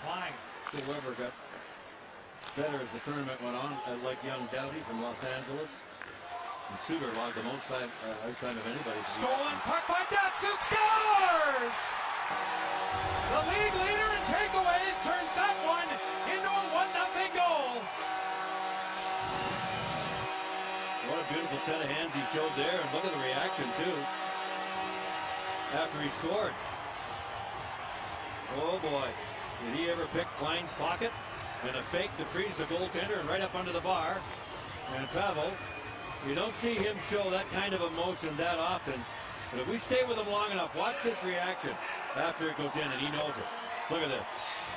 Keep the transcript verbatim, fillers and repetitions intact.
line. Whoever got better as the tournament went on, uh, like young Doughty from Los Angeles. And Suter logged the most time, uh, ice time of anybody. Stolen puck by Datsyuk, scores! The league leader in takeaways turns that one into a one nothing goal. What a beautiful set of hands he showed there, and look at the reaction too after he scored. Oh boy, did he ever pick Klein's pocket and a fake to freeze the goaltender and right up under the bar. And Pavel, you don't see him show that kind of emotion that often, but if we stay with him long enough, watch this reaction after it goes in, and he knows it. Look at this.